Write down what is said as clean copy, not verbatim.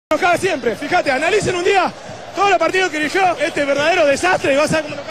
Nos caga siempre, fíjate, analicen un día todos los partidos que dirigió este verdadero desastre y vas a ver cómo nos caga.